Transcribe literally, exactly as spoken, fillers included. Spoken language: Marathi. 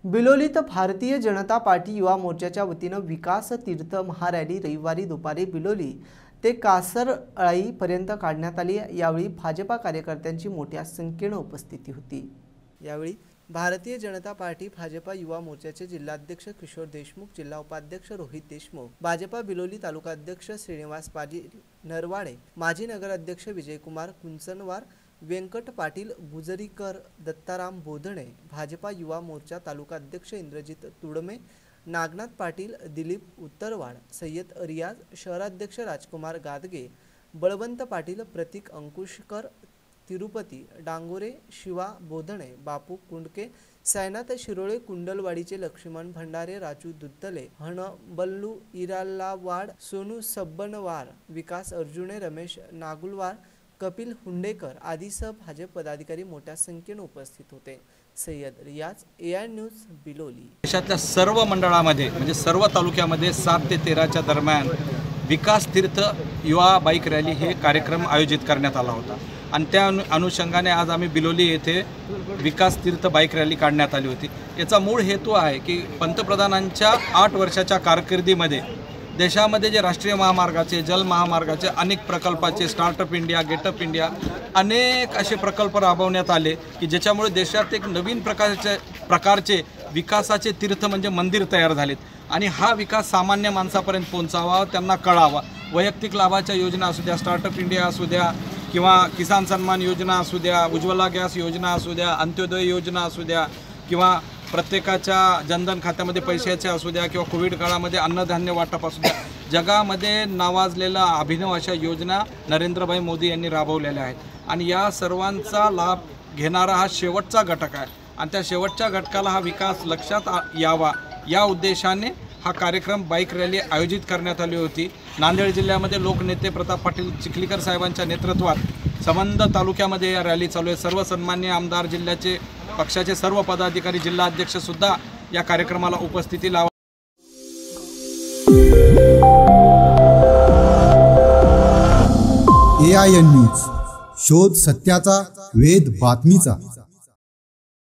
बिलोलीत भारतीय जनता पार्टी युवा मोर्चाच्या वतीनं विकास तीर्थ महारॅली रविवारी दुपारी बिलोली ते कासरळाई पर्यंत काढण्यात आली। यावेळी भाजपा कार्यकर्त्यांची मोठ्या संख्येने उपस्थिती होती। यावेळी भारतीय जनता पार्टी भाजपा युवा मोर्चाचे जिल्हाध्यक्ष किशोर देशमुख, जिल्हा उपाध्यक्ष रोहित देशमुख, भाजपा बिलोली तालुका अध्यक्ष श्रीनिवास पाटील नरवाडे, माजी नगराध्यक्ष विजयकुमार कुंचनवार, व्यंकट पाटील गुजरीकर, दत्ताराम बोधणे, भाजपा युवा मोर्चा तालुका अध्यक्ष इंद्रजित तुडमे, नागनाथ पाटील, दिलीप उत्तरवाड, सय्यद रियाज, शहराध्यक्ष राजकुमार गादगे, बळवंत पाटील, प्रतीक अंकुशकर, तिरुपती डांगोरे, शिवा बोधणे, बापू कुंडके, सायनाथ शिरोळे, कुंडलवाडीचे लक्ष्मण भंडारे, राजू दुद्धले, हणबल्लू इरालावाड, सोनू सब्बनवार, विकास अर्जुने, रमेश नागुलवार, कपिल हुंडेकर आदीसह भाजप पदाधिकारी मोठ्या संख्येने उपस्थित होते। सय्यद रियाज, एआय न्यूज, बिलोली। देशातल्या सर्व मंडळामध्ये म्हणजे सर्व तालुक्यामध्ये सात ते तेराच्या दरम्यान विकास तीर्थ युवा बाईक रॅली हे कार्यक्रम आयोजित करण्यात आला होता आणि त्या अनुषंगाने आज आम्ही बिलोली येथे विकास तीर्थ बाईक रॅली काढण्यात आली होती। याचा मूळ हेतू आहे की पंतप्रधानांच्या आठ वर्षाच्या कारकिर्दीमध्ये देशामध्ये जे राष्ट्रीय महामार्गाचे, जल महामार्गाचे, अनेक प्रकल्पाचे, स्टार्टअप इंडिया, गेटअप इंडिया अनेक असे प्रकल्प राबवण्यात आले की ज्याच्यामुळे देशात एक नवीन प्रकारचे प्रकारचे विकासाचे तीर्थ म्हणजे मंदिर तयार झालेत आणि हा विकास सामान्य माणसापर्यंत पोहोचावा, त्यांना कळावा। वैयक्तिक लाभाच्या योजना असू द्या, स्टार्टअप इंडिया असू द्या किंवा किसान सन्मान योजना असू द्या, उज्ज्वला गॅस योजना असू द्या, अंत्योदय योजना असू द्या किंवा प्रत्येकाच्या जनधन खात्यामध्ये पैशाचे असू द्या किंवा कोविड काळामध्ये अन्नधान्य वाटप असू द्या, जगामध्ये नावाजलेल्या अभिनव अशा योजना नरेंद्रभाई मोदी यांनी राबवलेल्या आहेत आणि या सर्वांचा लाभ घेणारा हा शेवटचा घटक आहे आणि त्या शेवटच्या घटकाला हा विकास लक्षात यावा या उद्देशाने हा कार्यक्रम बाईक रॅली आयोजित करण्यात आली होती। नांदेड जिल्ह्यामध्ये लोकनेते प्रताप पाटील चिखलीकर साहेबांच्या नेतृत्वात संबंध तालुक्यामध्ये या रॅली चालू आहे। सर्व सन्मान्य आमदार, जिल्ह्याचे पक्षाचे सर्व पदाधिकारी, जिल्हा अध्यक्ष सुद्धा या कार्यक्रमाला उपस्थिती लावा। एआय न्यूज, शोध सत्याचा, वेध बातमीचा।